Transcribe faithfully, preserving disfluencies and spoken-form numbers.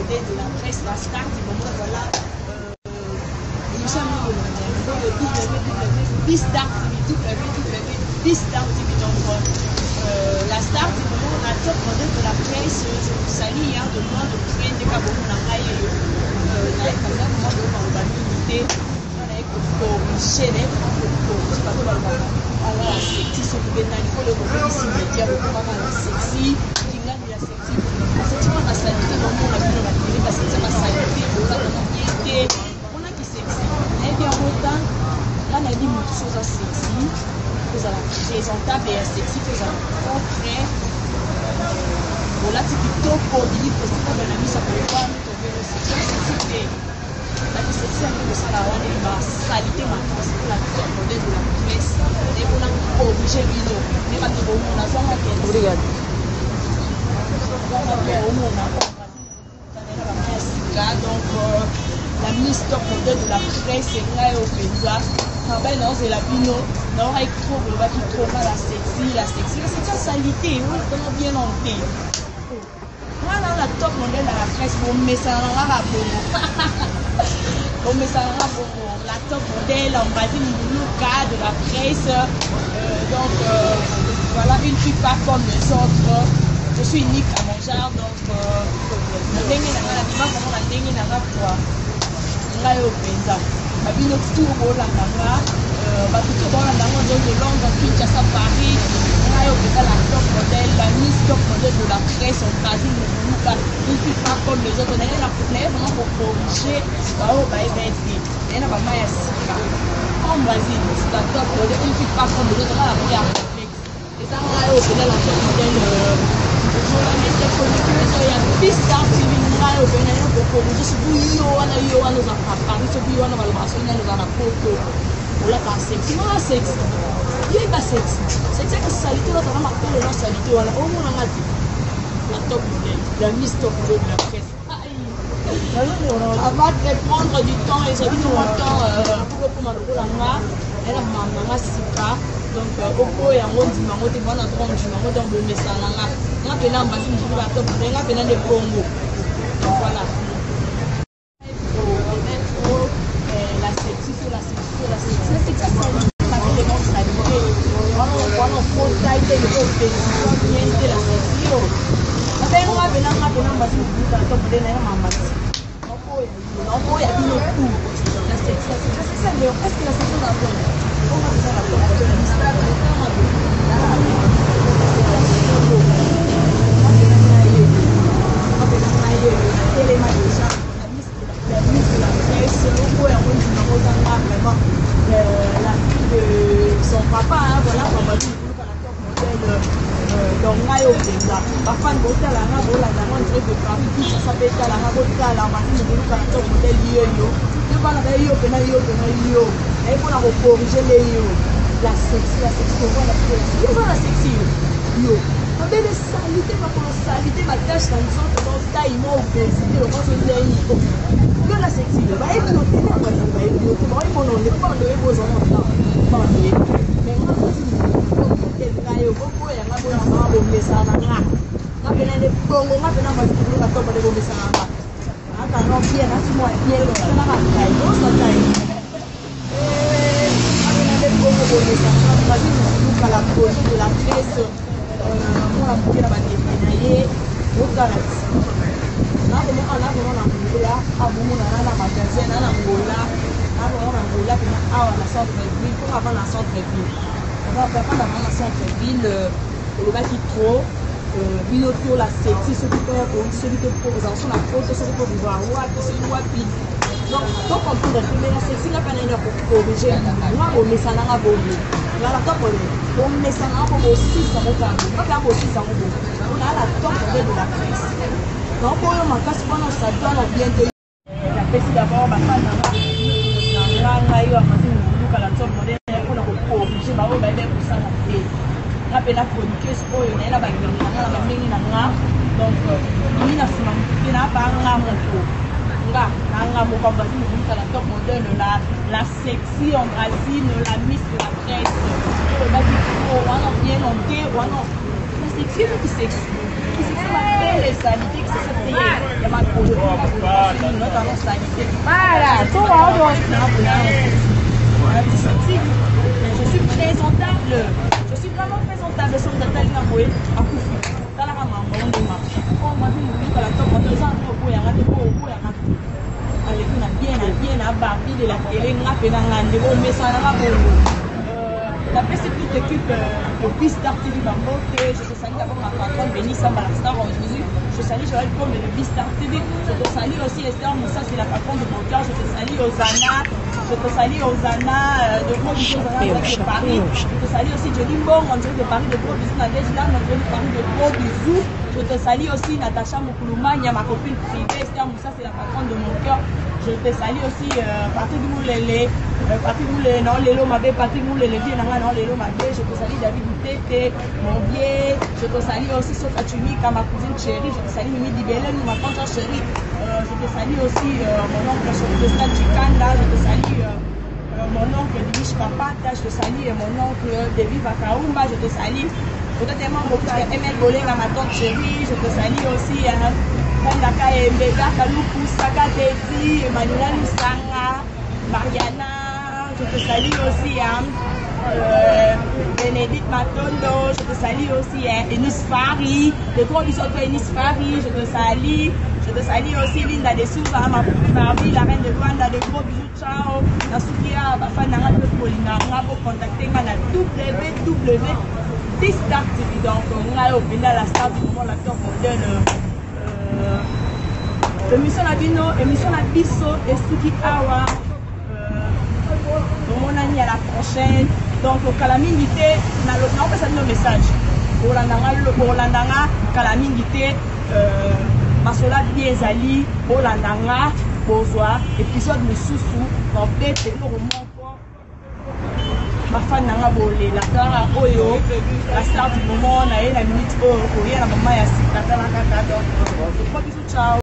modèle de la presse, la star du moment, voilà. Nous sommes le w w w point Bistar T V, w w w point Bistar T V. Donc, euh, la star du moment, la top modèle de la presse, je vous salue, hein, de moi, de près, de Cabo, on a raillé, on a comme ça, comment on va l'unité, on a pour gêner, pour je sais pas quoi, alors la sexy, ce que vous avez dit, le moment ici, média, le moment la sexy, qui gagne la sexy, c'est tu vois la saleté, le moment on a vu dans la télé, parce que c'est ma saleté, on a vraiment piété, on a qui sexy, et bien autant, là on a dit beaucoup de choses à sexy, vous allez présentable et sexy, vous allez concret, voilà, c'est plutôt poli, parce que vous avez mis ça pour le voir, vous avez le sexy, c'est la sexy, c'est ça la one, et ma saleté, ma presse, la top modèle de la presse, et on a obligé de nous, mais pas de bon, on a jamais qu'elle regarde. Donc, euh, la mise top modèle de la presse, c'est là au Pays-Bas. Non, c'est la pino. Non, il trouve le bas qui trouve la sexy, la sexy, la sexy, la salité, oui, comment bien en paix. Voilà la top modèle de la presse, bon, mais ça n'en a pas. Bon, mais ça n'en a pas. La top modèle, on va dire, le cas de la presse. Euh, donc, euh, voilà, une fille pas comme les autres. Je suis unique à mon genre, donc la dengue n'a pas la dimanche, comment la dengue n'a pas quoi. Là, il y a au Penza. Ma vie, notre tour au Landanga, ma tout au Landanga, zone de Londres, Kinshasa, Paris. Là, il y a au Penza la top modèle, la mise top modèle de la presse, on Brésil, le Boulouka. Une fille pas comme les autres. On a vraiment pour corriger. Bah, oh, bah, il va être dit. Il y a pas mal à Sika. En Brésil, c'est la top modèle, une fille pas comme les autres. Là, la première complexe. Et ça, là, il y a au Penza la top modèle. Bistar T V ngayo bena yo boko je suis bouillo wana yo wana za papa ni to bouillo wana ba ba so nyalo za na photo ola ka sexy ma sexy yo ba sexy sexy ka salito la tama ko la salito wala o mo na ngati la top modèle la mise top modèle de la presse avant de prendre du temps et j'habite longtemps pour commander pour la noire elle a maman sika donc oko ya ngondi mango te bana trompe du mango dans le message là on a pena mbasi mukuru ba top on a pena de Congo donc voilà la sexy sur la sexy la sexy la sexy pas les noms de la vie on on on faut tailler le haut de bien de la sexy on a pena on pena on pena mbasi mukuru ba top de na mama oko oko ya bino tout la sexy la sexy c'est ça mais est-ce que la sexy va bonne on va faire la top de la mystère la fille de son papa, hein, voilà, on va dire que la top modèle donc là au Penza. Papa ne bosse la rabo la demande très de Paris, tout ça s'appelle la rabo la la machine de la top modèle yo yo. Je vais la yo pena yo pena yo. Et pour la corriger les yo. La sexy, la sexy, on voit la sexy. On voit la sexy yo. On a des salités, ma pour la salité, ma tâche dans le centre, dans le taille, moi, obésité, le ventre de l'œil. Que la sexy, le bail de l'autre, on va dire, bail de l'autre, on va dire, on va dire, on va dire, mais moi, je dis, quel bail, au beau, et on va dire, on va dire, ça va, on va dire, les bons, on va dire, on va dire, on va dire, on va dire, ça va. Attends, non, bien, là, tu vois, bien, on va dire, on va dire, les bons, on va dire, ça va, on va dire, on va la police de la presse. On a beaucoup de bagages, on a là, on a là, on a Angola, à Boumou, on a la magasin, on a Angola, on a Angola, puis on a la centre-ville, pour avant la centre-ville. On va faire avant la centre-ville, le gars qui trop, Binoto, la sexy, ceux qui peuvent, ceux qui peuvent, sur la photo, ceux qui peuvent voir, ceux qui voient, puis. Donc, donc on peut dire la sexy, la panne pour corriger, moi, on met ça dans la bombe. Là, la top, on met ça dans la bombe aussi, ça va pas. On va faire aussi ça, on a la top de la presse. Donc, pour le moment, quand on s'est dit, on a bien de. J'apprécie d'abord ma femme, on a eu un peu de top modèle, on a corrigé, on a eu pour ça. On a fait la chroniqueuse, on a eu la bague, on a la bague, donc, il y a il n'a pas un rameau. La top modèle, la, la sexy en Brésil, la miss de la presse, on a bien monté, la sexy, c'est sexy. les salités qui se sont payées. Il y a ma produit, notre salité. Voilà, tout le monde. Je suis présentable. Je suis vraiment présentable sur le tel Naboué à Koufi. Dans la maman, on est marché. On m'a dit que la top, on a deux ans pour y aller pour y aller. Allez, on a bien, bien à Barbie de la télé, on a fait dans l'année, on met ça dans la boule. La P C P t'occupe de Bistar T V Bambo. Je te salue d'abord ma patronne Béni Samba, la star en Jésus. Je salue Joël Combe de Bistar T V. Je te salue aussi Esther Moussa, c'est la patronne de mon cœur. Je te salue Osana. Je te salue Osana de Gros Bisous de Paris. Je te salue aussi Johnny Mbong, on dirait de Paris de Gros Bisous. Nadège là, on dirait de Paris de Gros Bisous. Je te salue aussi Natacha Moukouluma, ma copine privée. Esther Moussa, c'est la patronne de mon cœur. Je te salue aussi euh, Patrick Moulele, euh, Patrick Moulele, non, Lélo Mabé, Patrick Moulele, vieux non, Lélo Mabé, je te salue David Boutete, mon vieux, je te salue aussi Sofa Tumika, ma cousine chérie, je te salue Mimi Dibelen, ma tante chérie, euh, je te salue aussi euh, mon oncle chéri de Stade Chikanda, je te salue euh, euh, mon oncle Dibish Papata, je te salue euh, mon oncle David Vakaoumba, je te salue peut-être beaucoup de M L Bolenga, ma tante chérie, je te salue aussi. Hein, Kandaka Mbega, Kaluku, Saka Teti, Emmanuel Lusanga, Mariana, je te salue aussi, hein, euh, Bénédicte Matondo, je te salue aussi, hein, Enis Fari, de gros bisous à Enis Fari, je te salue, je te salue aussi Linda de Souza, ma poupée Barbie, la reine de Rwanda, de gros bisous, ciao, Nasukia, Bafana, Polina, pour contacter moi à w w w point Bistar T V, donc on a au final la star du moment, l'acteur modèle. Euh, émission la bino, émission la biso et Suki Awa. Euh, on a mis à la prochaine. Donc au calamité, on a fait un message. Pour l'andanga, calamité, Masola Biezali, pour l'andanga, Bozoa, épisode de Soussou, dans bête et le roman. Ma fan n'a bolé, la star Oyo, la star du moment, la minute, oh, la maman, il y a six, la star, la caca, donc, ciao.